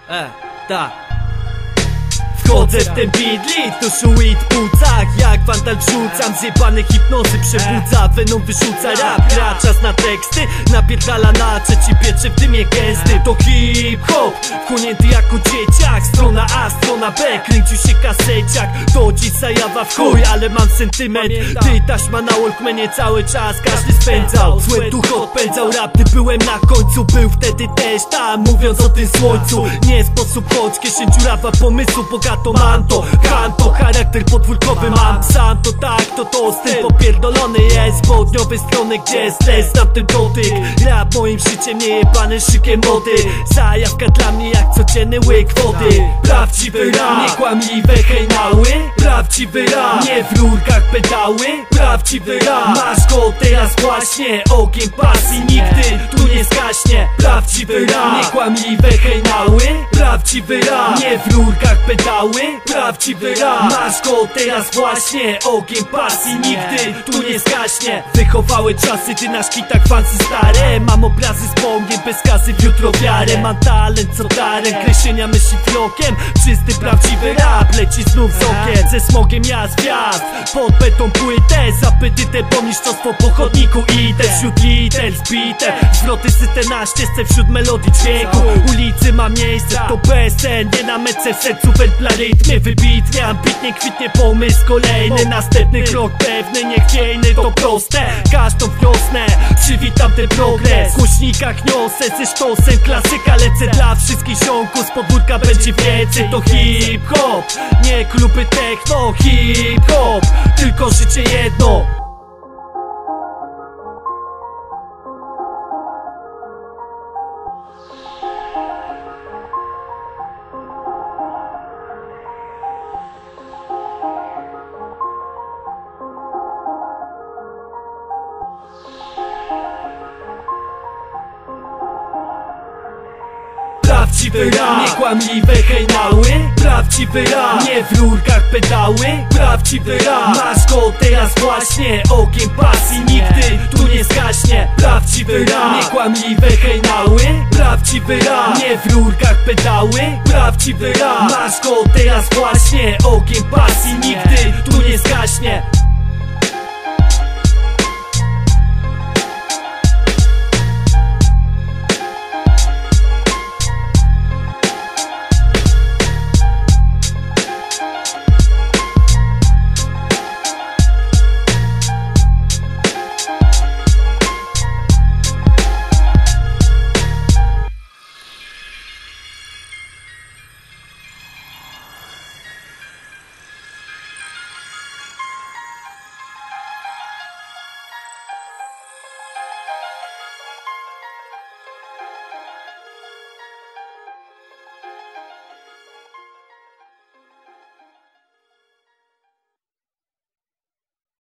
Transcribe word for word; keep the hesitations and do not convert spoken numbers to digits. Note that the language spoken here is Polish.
E, tak. Wchodzę w ten bidlit, to szuit pucach. Jak wandal wrzucam, zjebane hipnozy przebudza. Venom wyrzuca rap, gra czas na teksty. Napierdala na trzeci piecze w dymie gęsty. To hip-hop, wchłonięty jako dzieciak. Strona A, strona B, kręcił się kaseciak. To dziś zajawa w chuj, ale mam sentyment. Ty taśma na Walkmanie cały czas każdy spędzał. Złe duch odpędzał rap, gdy byłem na końcu. Był wtedy też tam, mówiąc o tym słońcu. Nie sposób choć, kieszeń dziurawa pomysłu. Bogato mam to, kanto, charakter podwórkowy mam. Sam to tak, to to styl popierdolony jest. Południowe strony, gdzie stres, znam ten dotyk. Rap moim życiem, nie jebany szykiem mody. Zajawka dla mnie jak codzienny łyk wody. Prawdziwy rap, nie kłamliwe hejnały. Prawdziwy rap, nie w rurkach pedały. Prawdziwy rap, masz go teraz właśnie. Ogień pasji nigdy tu nie zgaśnie. Prawdziwy rap, nie kłamliwe hejnały. Prawdziwy rap, nie w rurkach pedały. Prawdziwy rap, masz go teraz właśnie. Ogień pasji nigdy tu nie zgaśnie. Wychowały czasy dynaszki tak fancy stare. Mam obrazy z bongiem, bez kazy w jutro wiarę. Mam talent co darem, kreślenia myśli wzrokiem. Czysty prawdziwy rap, leci znów z okien. Ze smogiem ja zwiast, pod beton płytę. Zapetytę, bo mistrzostwo po chodniku idę. Wśród liter zbite, zwroty syte na ścieżce. Wśród melodii dźwięku ulicy ma miejsce. To bezsen, nie na mece w sercu wędla rytmie wybitnie, ambitnie kwitnie pomysł kolejny. Następny krok pewny, niechwiejny, to proste. Każdą wiosnę przywitam ten progres. W głośnikach niosę ze sztosem klasyka. Lecę dla wszystkich ziomków, z podwórka będzie więcej. To hip-hop, nie kluby techno. Hip-hop, tylko życie jedno. Prawdziwy rap, nie kłamliwe hejnały. Prawdziwy rap, nie w rurkach pedały. Prawdziwy rap, masz go teraz właśnie. Ogień pasji nigdy tu nie zgaśnie. Prawdziwy rap, nie kłamliwe hejnały. Prawdziwy rap, nie w rurkach pedały. Prawdziwy rap, masz go teraz właśnie. Ogień pasji nigdy tu nie zgaśnie.